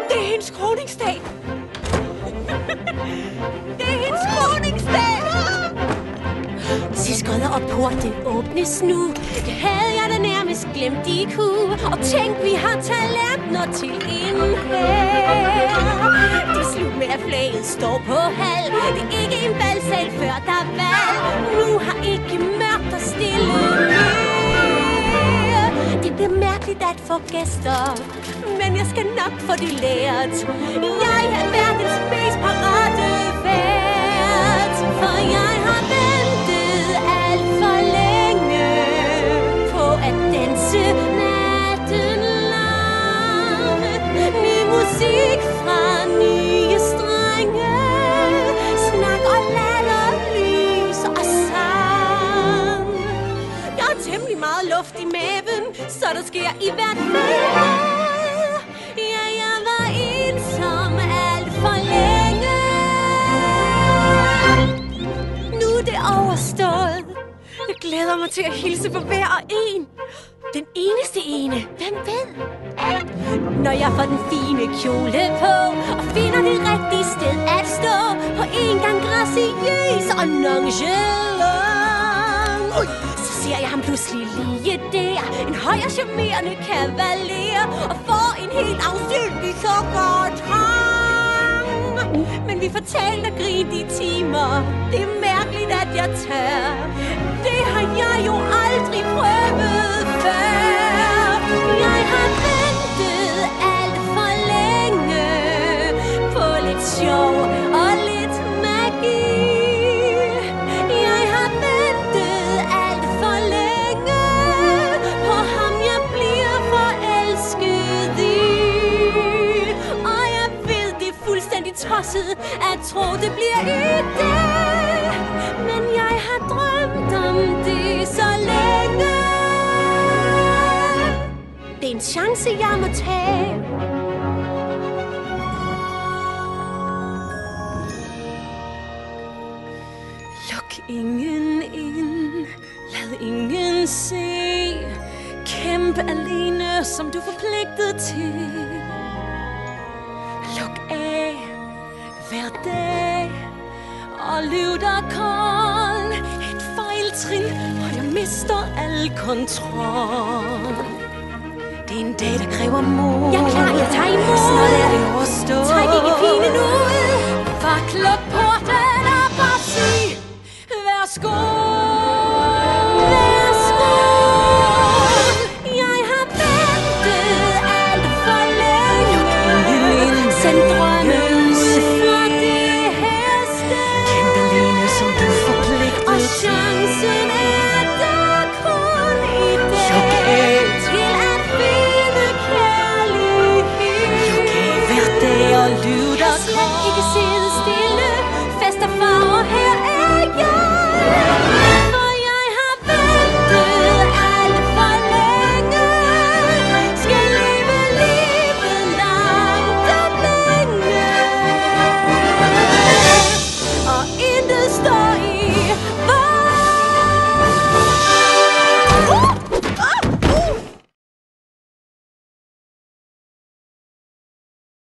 Det er hendes kroningsdag. Det er hendes kroningsdag. Skødder og porte åbnes nu. Det havde jeg da nærmest glemt de kunne. Og tænk, vi har talenter til inden her. Det er slut med at flaget står på halv. Det er ikke en valgsal før der er valg. Nu har ikke mørkt og stille mere. Det bliver mærkeligt at få gæster, men jeg skal nok få det lært. Jeg er verdens mest parate vært. For jeg har ventet alt for længe på at danse natten lang. Ny musik fra nye strenge, snak og latter, lys og sang. Jeg har temmelig meget luft i maven, så der sker i hvert fald. Ja, jeg var ensom alt for længe. Nu er det overstået. Jeg glæder mig til at hilse på hver og en. Den eneste ene. Hvem ved? Når jeg får den fine kjole på og finder det rigtige sted at stå, på en gang graciøs og nonchalant, så ser jeg ham pludselig lige der. En høj og charmerende kavaler og får en helt afsindig sukkertrang. Men vi får talt og grint i timer. Det er mærkeligt at jeg tør. Det har jeg jo aldrig prøvet før. Jeg har ventet alt for længe på lidt sjov og lidt magi. Jeg har ventet alt for længe på ham jeg bliver forelsket i. Og jeg ved det er fuldstændig tosset at tro det bliver i dag. Men jeg har drømt om det så længe. Det er en chance jeg må tage. Luk ingen ind, lad ingen se. Kæmp alene som du er forpligtet til. Luk af hver dag og lev dig kold. Et fejltrin, og jeg mister al kontrol. Det er en dag, der kræver mod. Jeg er klar, jeg tager imod. Snart er det overstået. Træk ikke pinen ud.